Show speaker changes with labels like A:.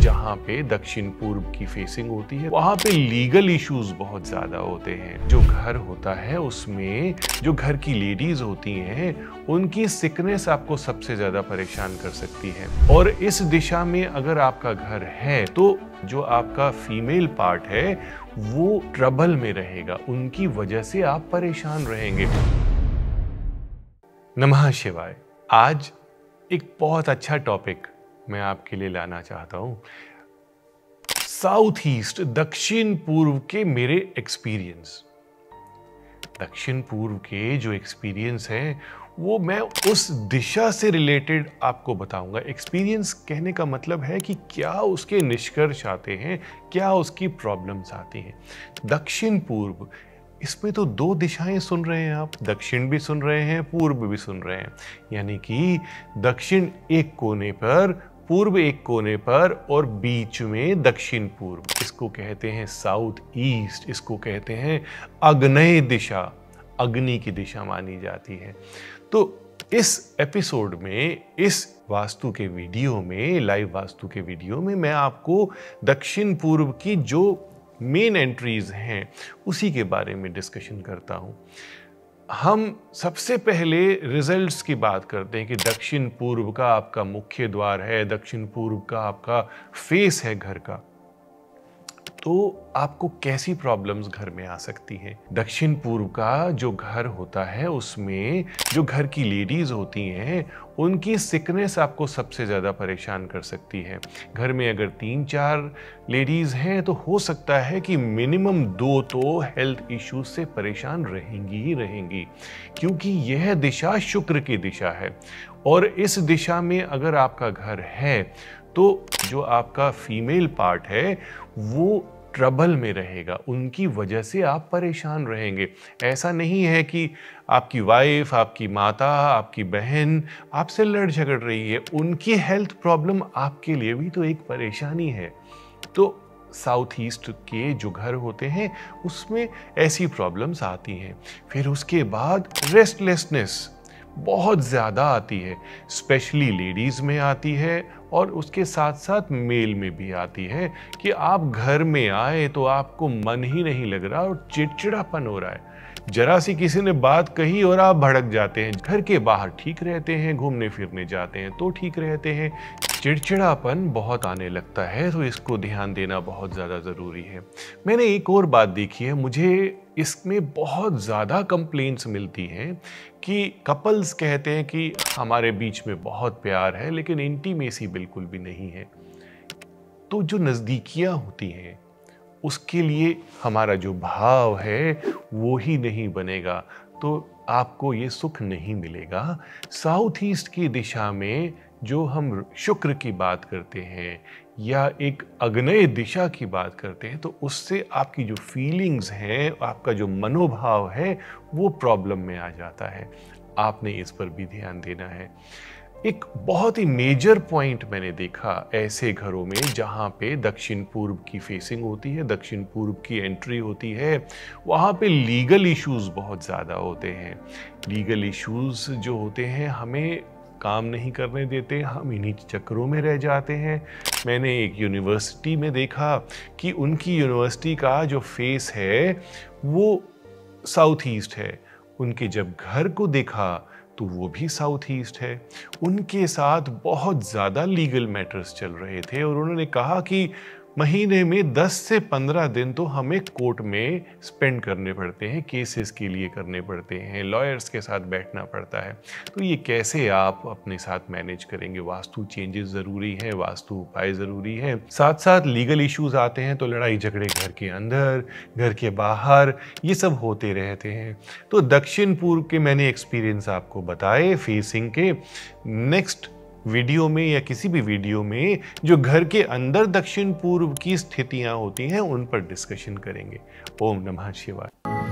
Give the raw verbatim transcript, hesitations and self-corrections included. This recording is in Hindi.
A: जहाँ पे दक्षिण पूर्व की फेसिंग होती है वहाँ पे लीगल इश्यूज बहुत ज्यादा होते हैं। जो घर होता है उसमें जो घर की लेडीज होती हैं उनकी सिकनेस आपको सबसे ज्यादा परेशान कर सकती है। और इस दिशा में अगर आपका घर है तो जो आपका फीमेल पार्ट है वो ट्रबल में रहेगा, उनकी वजह से आप परेशान रहेंगे। नमः शिवाय। आज एक बहुत अच्छा टॉपिक मैं आपके लिए लाना चाहता हूं। साउथ ईस्ट, दक्षिण पूर्व के मेरे एक्सपीरियंस। दक्षिण पूर्व के जो एक्सपीरियंस हैं वो मैं उस दिशा से रिलेटेड आपको बताऊंगा। एक्सपीरियंस कहने का मतलब है कि क्या उसके निष्कर्ष आते हैं, क्या उसकी प्रॉब्लम्स आती हैं। दक्षिण पूर्व, इसमें तो दो दिशाएं सुन रहे हैं आप, दक्षिण भी सुन रहे हैं, पूर्व भी सुन रहे हैं। यानी कि दक्षिण एक कोने पर, पूर्व एक कोने पर और बीच में दक्षिण पूर्व। इसको कहते हैं साउथ ईस्ट, इसको कहते हैं आग्नेय दिशा, अग्नि की दिशा मानी जाती है। तो इस एपिसोड में, इस वास्तु के वीडियो में, लाइव वास्तु के वीडियो में मैं आपको दक्षिण पूर्व की जो मेन एंट्रीज हैं उसी के बारे में डिस्कशन करता हूं। हम सबसे पहले रिजल्ट्स की बात करते हैं कि दक्षिण पूर्व का आपका मुख्य द्वार है, दक्षिण पूर्व का आपका फेस है घर का, तो आपको कैसी प्रॉब्लम्स घर में आ सकती हैं। दक्षिण पूर्व का जो घर होता है उसमें जो घर की लेडीज होती हैं उनकी सिकनेस आपको सबसे ज़्यादा परेशान कर सकती है। घर में अगर तीन चार लेडीज हैं तो हो सकता है कि मिनिमम दो तो हेल्थ इश्यूज से परेशान रहेंगी ही रहेंगी, क्योंकि यह दिशा शुक्र की दिशा है। और इस दिशा में अगर आपका घर है तो जो आपका फीमेल पार्ट है वो ट्रबल में रहेगा, उनकी वजह से आप परेशान रहेंगे। ऐसा नहीं है कि आपकी वाइफ, आपकी माता, आपकी बहन आपसे लड़ झगड़ रही है, उनकी हेल्थ प्रॉब्लम आपके लिए भी तो एक परेशानी है। तो साउथ ईस्ट के जो घर होते हैं उसमें ऐसी प्रॉब्लम्स आती हैं। फिर उसके बाद रेस्टलेसनेस बहुत ज़्यादा आती है, स्पेशली लेडीज़ में आती है और उसके साथ साथ मेल में भी आती है कि आप घर में आए तो आपको मन ही नहीं लग रहा और चिड़चिड़ापन हो रहा है। जरा सी किसी ने बात कही और आप भड़क जाते हैं। घर के बाहर ठीक रहते हैं, घूमने फिरने जाते हैं तो ठीक रहते हैं, चिड़चिड़ापन बहुत आने लगता है। तो इसको ध्यान देना बहुत ज़्यादा ज़रूरी है। मैंने एक और बात देखी है, मुझे इसमें बहुत ज़्यादा कंप्लेंट्स मिलती हैं कि कपल्स कहते हैं कि हमारे बीच में बहुत प्यार है लेकिन इंटीमेसी बिल्कुल भी नहीं है। तो जो नज़दीकियाँ होती हैं उसके लिए हमारा जो भाव है वो ही नहीं बनेगा, तो आपको ये सुख नहीं मिलेगा। साउथ ईस्ट की दिशा में जो हम शुक्र की बात करते हैं या एक आग्नेय दिशा की बात करते हैं तो उससे आपकी जो फीलिंग्स हैं, आपका जो मनोभाव है वो प्रॉब्लम में आ जाता है। आपने इस पर भी ध्यान देना है। एक बहुत ही मेजर पॉइंट मैंने देखा ऐसे घरों में जहाँ पे दक्षिण पूर्व की फेसिंग होती है, दक्षिण पूर्व की एंट्री होती है, वहाँ पे लीगल इश्यूज बहुत ज़्यादा होते हैं। लीगल इश्यूज जो होते हैं हमें काम नहीं करने देते, हम इन्हीं चक्करों में रह जाते हैं। मैंने एक यूनिवर्सिटी में देखा कि उनकी यूनिवर्सिटी का जो फेस है वो साउथ ईस्ट है, उनके जब घर को देखा तो वो भी साउथ ईस्ट है। उनके साथ बहुत ज़्यादा लीगल मैटर्स चल रहे थे और उन्होंने कहा कि महीने में दस से पंद्रह दिन तो हमें कोर्ट में स्पेंड करने पड़ते हैं, केसेस के लिए करने पड़ते हैं, लॉयर्स के साथ बैठना पड़ता है। तो ये कैसे आप अपने साथ मैनेज करेंगे। वास्तु चेंजेस ज़रूरी है, वास्तु उपाय ज़रूरी है, साथ साथ लीगल इश्यूज आते हैं तो लड़ाई झगड़े घर के अंदर, घर के बाहर, ये सब होते रहते हैं। तो दक्षिण पूर्व के मैंने एक्सपीरियंस आपको बताए फेसिंग के। नेक्स्ट वीडियो में या किसी भी वीडियो में जो घर के अंदर दक्षिण पूर्व की स्थितियां होती हैं उन पर डिस्कशन करेंगे। ओम नमः शिवाय।